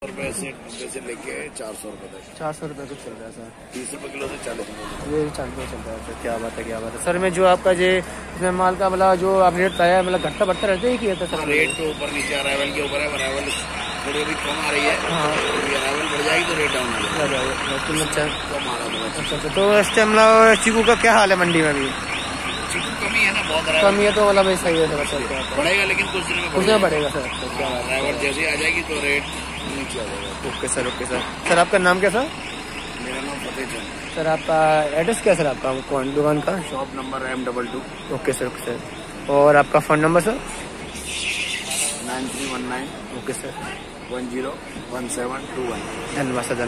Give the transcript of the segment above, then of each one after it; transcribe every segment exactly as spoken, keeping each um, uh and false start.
रुपए से से लेके चार सौ रुपए तक। चार सौ रुपए कुछ चल रहा है सर। तीस रुपए किलो से चालीस रुपए। ये चालीस रुपए चल रहा है सर। क्या बात है क्या बात है सर। मैं जो आपका ये इसमें माल का मतलब जो आप रेट बताया मतलब घटता बढ़ता रहता है कि सर? रेट तो ऊपर नीचे अराइवल के ऊपर है। अराइवल थोड़ी अभी कम आ रही है। हाँ अराइवल बढ़ जाएगी तो रेट डाउन हो जाएगा। अच्छा कम आ रहा है। अच्छा तो इस टाइम मतलब चीकू का क्या हाल है मंडी में अभी? चीकू कमी है ना बहुत। कमी है तो मतलब सही है सर। बढ़ेगा लेकिन कुछ दिन में कुछ में बढ़ेगा सर। अराइवल जैसे आ जाएगी तो रेट नीचे आ जाएगा। Okay sir okay sir. Sir आपका नाम क्या सर? मेरा नाम फतेह चंद। सर आपका एड्रेस क्या सर आपका कौन दुकान का? Shop number M double two. Okay sir okay sir. और आपका phone number sir? Nine three one nine. Okay sir. One zero one seven two one. धन्यवाद सर।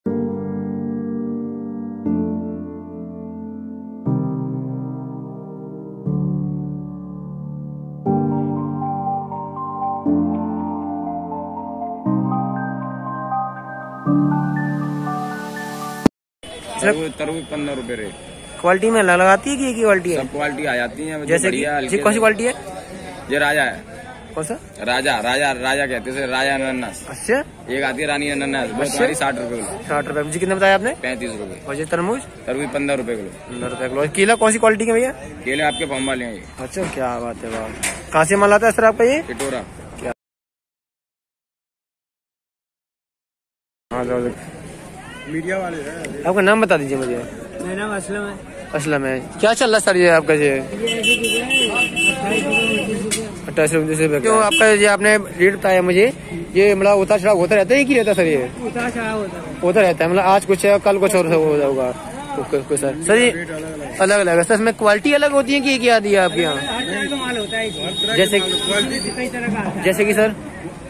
तरबूज पंद्रह रुपए रेट। क्वालिटी में लगाती है कि एक ही क्वालिटी है? सब क्वालिटी आ जाती है। जैसे कि कौन सी क्वालिटी है? ये राजा है। कौन सा? राजा राजा राजा कहते हैं राजा अनानास। अच्छा एक आती है रानी अनानास बहुत सारी साठ रुपए किलो। साठ रुपए मुझे कितने बताया आपने? पैंतीस रुपए। और ये तरबूज? तरबूज पंद्रह रुपए किलो। पंद्रह रुपए किलो। केला कौन सी क्वालिटी के भैया? केले आपके फॉर्म वाले हैं। अच्छा क्या बात है वाह। कहाँ से माल आता है सर आपका ये? टिटोरा। क्या मीडिया वाले हैं। आपका नाम बता दीजिए मुझे। मेरा नाम असलम है। असलम है। क्या चल रहा है सर ये आपका ये? अट्ठाईस रुपये। जो आपका ये आपने रेट बताया मुझे ये मतलब उतार चढ़ाव होता रहता है कि रहता सर? ये उतार चढ़ाव होता है। होता रहता है मतलब आज कुछ है कल कुछ और होगा। Okay okay sir. सर ये अलग अलग है सर। इसमें क्वालिटी अलग होती है कि क्या दिया आपके यहाँ? हर तरह का माल होता है। जैसे कई तरह का। जैसे कि सर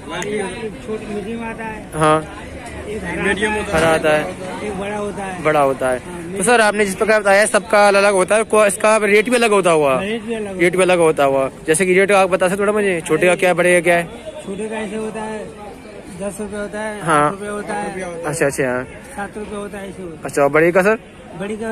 छोटा मीडियम आता है। हाँ मीडियम हरा आता है। एक बड़ा होता है। बड़ा होता है। तो सर आपने जिस प्रकार बताया सबका अलग अलग होता है। इसका रेट भी अलग होता हुआ? रेट भी अलग रेट भी अलग होता हुआ। जैसे कि रेट आप बता सकते थोड़ा मुझे? छोटे का क्या बड़े का क्या है? छोटे का ऐसे होता है दस रुपए होता है। हाँ आठ रुपए होता है। अच्छा अच्छा। सात रुपए होता है ऐसे। अच्छा और बड़े का सर? बड़ी का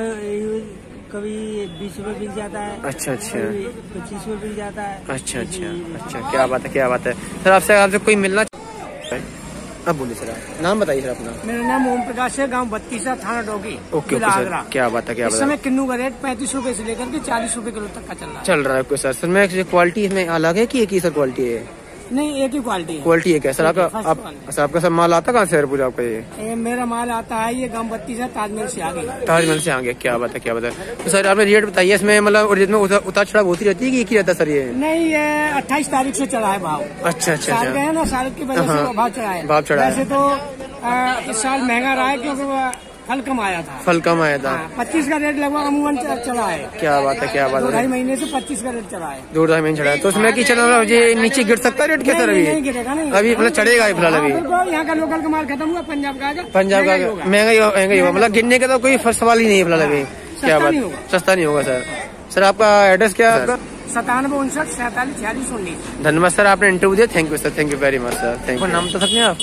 कभी बीस रुपए बिक जाता है। अच्छा अच्छा। पच्चीस रुपए बिक जाता है। अच्छा अच्छा अच्छा। क्या बात है क्या बात है सर। आपसे आपसे कोई मिलना है? अब बोलिए सर आप नाम बताइए सर अपना। मेरा नाम ओम प्रकाश है। गांव बत्तीसा थाना डोगी। Okay okay sir. क्या बात है क्या बात है। इस समय किन्नू का रेट पैंतीस रुपए से लेकर के चालीस रुपए किलो तक का चल रहा है। चल रहा है ओके सर। सर मैं क्वालिटी इसमें अलग है कि एक ही सर क्वालिटी है? नहीं एक ही क्वालिटी है। क्वालिटी है क्या सर आपका? आप सर आपका सर माल आता कहाँ से है पूरा आपका ये? ए, मेरा माल आता है ये गांव बत्तीसा ताजमहल से आगे। ताजमहल से आगे। क्या बात है क्या बात है। तो सर आपने रेट बताइए इसमें मतलब और इसमें उतार चढ़ाव होती रहती है कि एक ही रहता सर ये? नहीं ये अट्ठाईस तारीख से चढ़ा है भाव। अच्छा अच्छा साल गए ना साल की वजह से भाव चढ़ा है। भाव चढ़ा है। वैसे तो आ, इस साल महंगा रहा है क्योंकि फल कम आया था। फल कम आया था। पच्चीस का रेट लगभग अमूमन चला है। क्या बात है क्या बात है। दो ढाई महीने से पच्चीस का रेट चला है। दो ढाई महीने चढ़ा है तो उसमें की चल रहा है नीचे गिर सकता है रेट क्या सर? अभी नहीं गिरेगा नहीं। अभी मतलब चढ़ेगा फिलहाल अभी? यहाँ का लोकल का माल खत्म हुआ पंजाब का। पंजाब का महंगा ही महंगा ही होगा मतलब गिरने का तो कोई सवाल ही नहीं है फिलहाल अभी। क्या बात सस्ता नहीं होगा सर। सर आपका एड्रेस क्या है आपका? सतानवे उनसठ सैतालीस छियालीस उन्नीस। धन्यवाद सर आपने इंटरव्यू दिया। Thank you sir. Thank you very much sir. Thank you. नाम तो सकते हैं आप?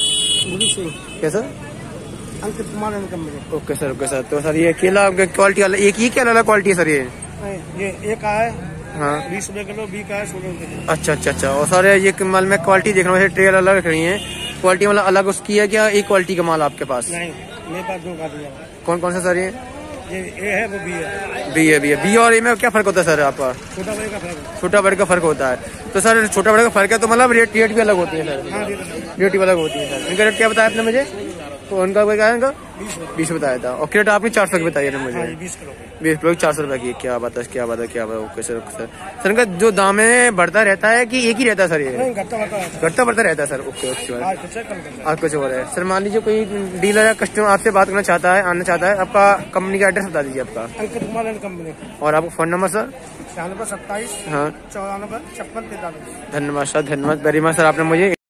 क्या sir? Ankit Kumar company. Okay sir okay sir. तो सर ये केला क्वालिटी एक ही क्या अलग क्वालिटी है सर? ये ये एक है हाँ बीस रुपए किलो, बी का है सोलह रुपए किलो। अच्छा अच्छा अच्छा। और सर ये माल में क्वालिटी देख रहा हूँ ट्रे अलग रख रही है। क्वालिटी मतलब अलग उसकी है क्या? एक क्वालिटी का माल आपके पास? नहीं मेरे पास दो का दिया। कौन कौन सा सर? ये ये ए है वो बी है। बी है बी है। बी और ए में क्या फर्क होता है सर आपका? छोटा बड़े का फर्क। छोटा बड़े का फर्क होता है। तो सर छोटा बड़े का फर्क है तो मतलब रेट रेट भी अलग होती है सर? रेट भी अलग होती है सर। इनका रेट क्या बताया आपने मुझे? तो उनका क्या है? इनका बीस बताया था। और क्रेट आपने चार सौ की बताई है मुझे? बीस किलो बीस किलो चार सौ रुपए की। क्या बात है क्या बात है क्या बात है। Okay sir okay sir. Sir इनका जो दाम है बढ़ता रहता है कि एक ही रहता है सर? ये घटता बढ़ता रहता है सर। Okay okay. आज कुछ और है सर। मान लीजिए कोई डीलर या कस्टमर आपसे बात करना चाहता है आना चाहता है आपका कंपनी का एड्रेस बता दीजिए आपका। अंकित कुमार कंपनी। और आपका फोन नंबर सर? छियानवे सत्ताईस हाँ चौरानवे छप्पन तैतालीस। धन्यवाद सर। धन्यवाद वेरी मच सर आपने मुझे